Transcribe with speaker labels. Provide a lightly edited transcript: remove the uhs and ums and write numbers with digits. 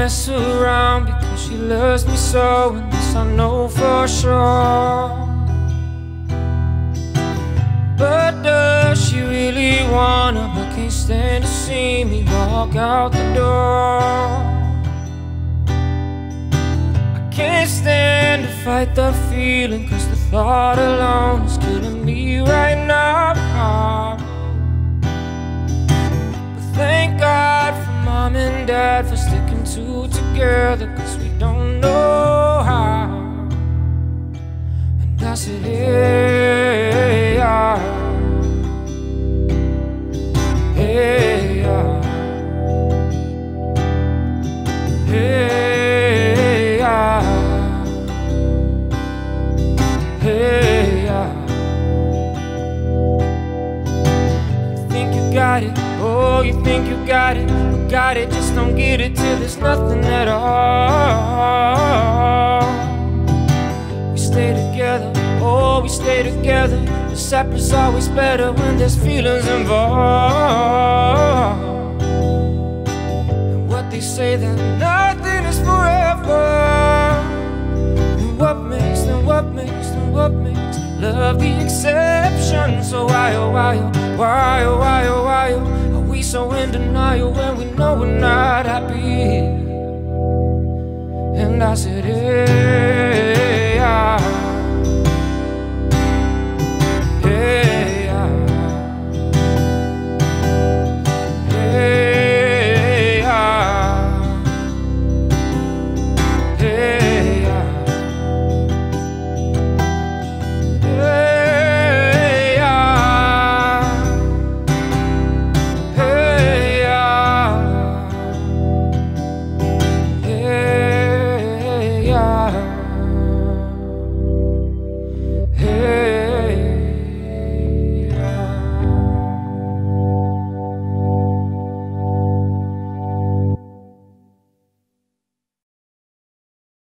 Speaker 1: mess around because she loves me so, and this I know for sure. But does she really wanna? But can't stand to see me walk out the door. I can't stand to fight the feeling, cause the thought alone is killing me right now. But thank God for Mom and Dad for sticking two together, cause we don't know how. And I said, hey, yeah. Hey, yeah. Hey, yeah. Hey, yeah. You think you got it, oh, you think you got it. You got it, just don't get it till there's nothing at all. We stay together, oh, we stay together. The separate's always better when there's feelings involved. And what they say, that nothing is forever. And what makes love the exception? So why, oh, why, oh, why, oh, why, oh, why, oh, are we so in denial when we know we're not happy? And I said, hey.